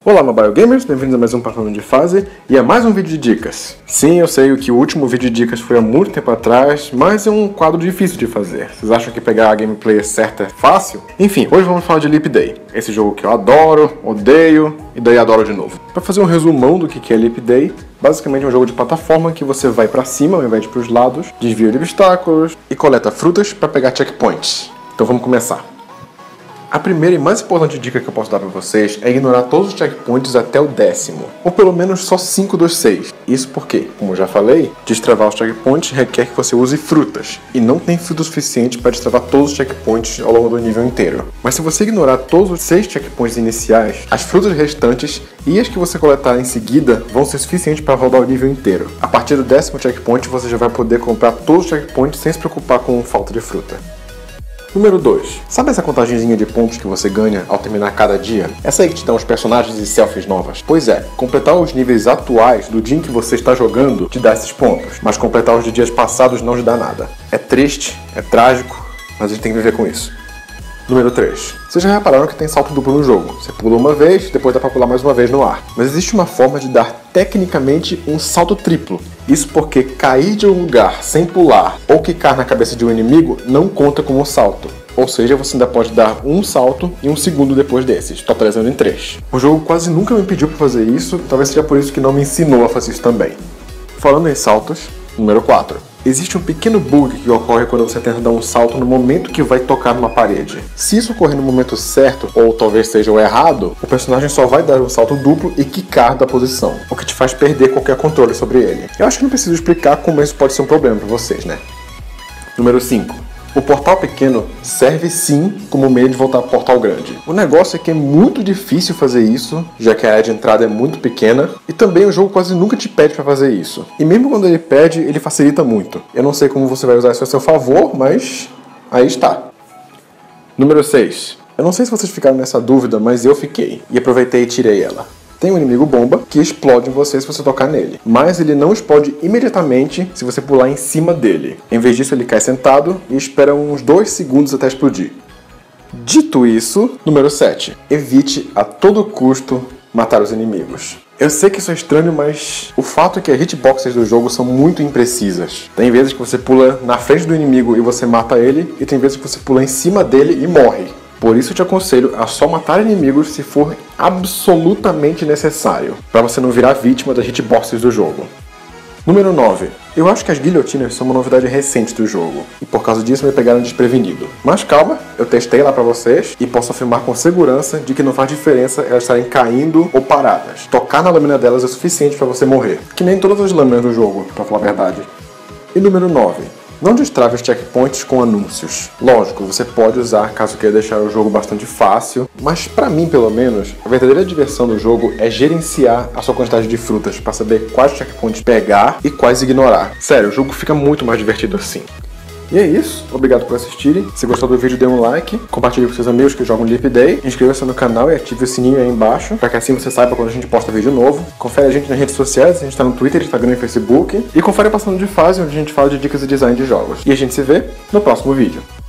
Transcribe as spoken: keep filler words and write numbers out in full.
Olá, Mobile Gamers, bem-vindos a mais um Passando de Fase e a mais um vídeo de dicas. Sim, eu sei que o último vídeo de dicas foi há muito tempo atrás, mas é um quadro difícil de fazer. Vocês acham que pegar a gameplay certa é fácil? Enfim, hoje vamos falar de Leap Day, esse jogo que eu adoro, odeio e daí adoro de novo. Para fazer um resumão do que é Leap Day, basicamente é um jogo de plataforma que você vai para cima ao invés de para os lados, desvia de obstáculos e coleta frutas para pegar checkpoints. Então vamos começar. A primeira e mais importante dica que eu posso dar para vocês é ignorar todos os checkpoints até o décimo, ou pelo menos só cinco dos seis. Isso porque, como eu já falei, destravar os checkpoints requer que você use frutas, e não tem fruta suficiente para destravar todos os checkpoints ao longo do nível inteiro. Mas se você ignorar todos os seis checkpoints iniciais, as frutas restantes e as que você coletar em seguida vão ser suficientes para rodar o nível inteiro. A partir do décimo checkpoint você já vai poder comprar todos os checkpoints sem se preocupar com falta de fruta. Número dois. Sabe essa contagenzinha de pontos que você ganha ao terminar cada dia? Essa aí que te dá uns personagens e selfies novas? Pois é, completar os níveis atuais do dia em que você está jogando te dá esses pontos, mas completar os de dias passados não te dá nada. É triste, é trágico, mas a gente tem que viver com isso. Número três. Vocês já repararam que tem salto duplo no jogo. Você pula uma vez, depois dá pra pular mais uma vez no ar. Mas existe uma forma de dar tecnicamente um salto triplo. Isso porque cair de um lugar sem pular ou quicar na cabeça de um inimigo não conta como um salto. Ou seja, você ainda pode dar um salto e um segundo depois desses, totalizando em três. O jogo quase nunca me pediu pra fazer isso, talvez seja por isso que não me ensinou a fazer isso também. Falando em saltos, número quatro. Existe um pequeno bug que ocorre quando você tenta dar um salto no momento que vai tocar numa parede. Se isso ocorrer no momento certo, ou talvez seja o errado, o personagem só vai dar um salto duplo e quicar da posição, o que te faz perder qualquer controle sobre ele. Eu acho que não preciso explicar como isso pode ser um problema para vocês, né? Número cinco. O portal pequeno serve sim como meio de voltar ao portal grande. O negócio é que é muito difícil fazer isso, já que a área de entrada é muito pequena, e também o jogo quase nunca te pede para fazer isso. E mesmo quando ele pede, ele facilita muito. Eu não sei como você vai usar isso a seu favor, mas aí está. Número seis. Eu não sei se vocês ficaram nessa dúvida, mas eu fiquei, e aproveitei e tirei ela. Tem um inimigo bomba que explode em você se você tocar nele, mas ele não explode imediatamente se você pular em cima dele. Em vez disso, ele cai sentado e espera uns dois segundos até explodir. Dito isso, número sete. Evite a todo custo matar os inimigos. Eu sei que isso é estranho, mas o fato é que as hitboxes do jogo são muito imprecisas. Tem vezes que você pula na frente do inimigo e você mata ele, e tem vezes que você pula em cima dele e morre. Por isso eu te aconselho a só matar inimigos se for absolutamente necessário, para você não virar vítima das hitboxes do jogo. Número nove. Eu acho que as guilhotinas são uma novidade recente do jogo, e por causa disso me pegaram desprevenido. Mas calma, eu testei lá pra vocês, e posso afirmar com segurança de que não faz diferença elas estarem caindo ou paradas. Tocar na lâmina delas é o suficiente pra você morrer, que nem todas as lâminas do jogo, pra falar a verdade. E número nove. Não destrave os checkpoints com anúncios. Lógico, você pode usar caso queira deixar o jogo bastante fácil, mas pra mim, pelo menos, a verdadeira diversão do jogo é gerenciar a sua quantidade de frutas para saber quais checkpoints pegar e quais ignorar. Sério, o jogo fica muito mais divertido assim. E é isso, obrigado por assistirem. Se gostou do vídeo, dê um like, compartilhe com seus amigos que jogam Leap Day, inscreva-se no canal e ative o sininho aí embaixo, para que assim você saiba quando a gente posta vídeo novo. Confere a gente nas redes sociais, a gente tá no Twitter, Instagram e Facebook. E confere Passando de Fase, onde a gente fala de dicas e design de jogos. E a gente se vê no próximo vídeo.